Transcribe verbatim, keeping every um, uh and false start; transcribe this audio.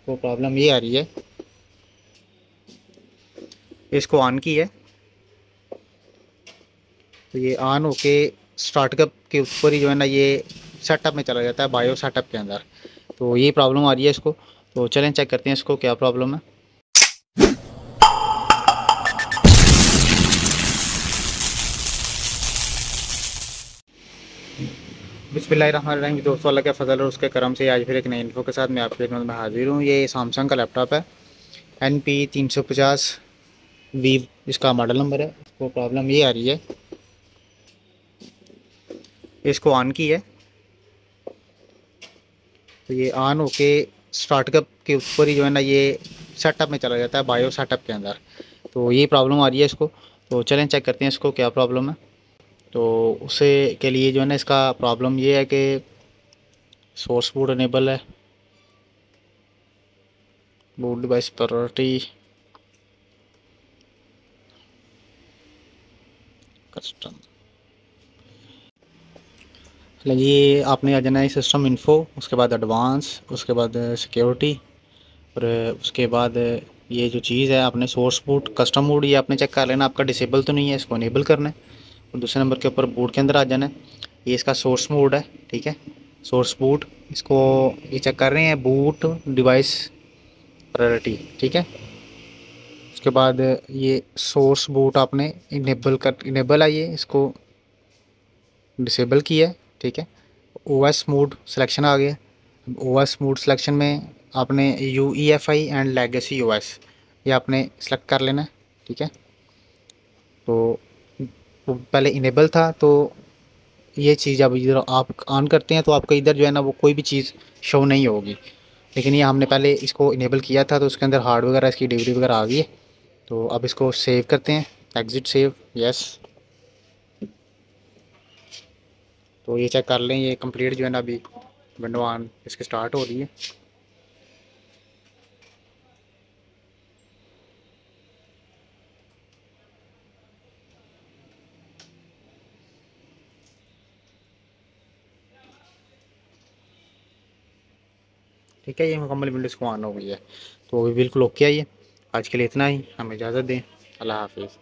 इसको प्रॉब्लम ये आ रही है, इसको ऑन की है तो ये ऑन होके स्टार्टअप के ऊपर ही जो है ना ये सेटअप में चला जाता है, बायो सेटअप के अंदर। तो ये प्रॉब्लम आ रही है इसको। तो चलें चेक करते हैं इसको क्या प्रॉब्लम है। बिस्मिल्लाहिर्रहमानिर्रहीम। दोस्तों, अल्लाह के फजल और उसके करम से आज फिर एक नई इन्फो के साथ मैं आपके खिदमत में हाजिर हूँ। ये सैमसंग का लैपटॉप है, एन पी तीन सौ पचास वी इसका मॉडल नंबर है। इसको प्रॉब्लम ये आ रही है, इसको ऑन की है तो ये ऑन होके स्टार्टअप के ऊपर ही जो है ना ये सेटअप में चला जाता है, बायो सेटअप के अंदर। तो ये प्रॉब्लम आ रही है इसको। तो चलें चेक करते हैं इसको क्या प्रॉब्लम है। तो उसे के लिए जो है ना इसका प्रॉब्लम ये है कि सोर्स बूट अनेबल है, बूट डिवाइस प्रायोरिटी, कस्टम। ये आपने आ जाना है सिस्टम इन्फो, उसके बाद एडवांस, उसके बाद सिक्योरिटी, और उसके बाद ये जो चीज़ है आपने सोर्स बूट कस्टम बूट ये आपने चेक कर लेना आपका डिसेबल तो नहीं है, इसको इनेबल करना है। और दूसरे नंबर के ऊपर बूट के अंदर आ जाना है, ये इसका सोर्स मोड है, ठीक है, सोर्स बूट। इसको ये चेक कर रहे हैं बूट डिवाइस प्रायोरिटी, ठीक है। उसके बाद ये सोर्स बूट आपने इनेबल कर इनेबल है, ये इसको डिसेबल किया है, ठीक है। ओएस मोड सिलेक्शन आ गया। ओएस मोड सिलेक्शन में आपने U E F I and legacy OS ये आपने सेलेक्ट कर लेना है, ठीक है। तो वो पहले इनेबल था, तो ये चीज़ अब इधर आप ऑन करते हैं तो आपको इधर जो है ना वो कोई भी चीज़ शो नहीं होगी। लेकिन ये हमने पहले इसको इनेबल किया था तो उसके अंदर हार्ड वगैरह इसकी डिलीवरी वगैरह आ गई है। तो अब इसको सेव करते हैं, एग्ज़िट सेव, यस। तो ये चेक कर लें, ये कंप्लीट जो है ना अभी विंडो ऑन इसकी स्टार्ट हो रही है। ठीक है, ये मुकम्मल विंडोज़ को ऑन हो गई है। तो अभी बिल्कुल ओके आई है। आज के लिए इतना ही, हमें इजाज़त दें। अल्लाह हाफिज़।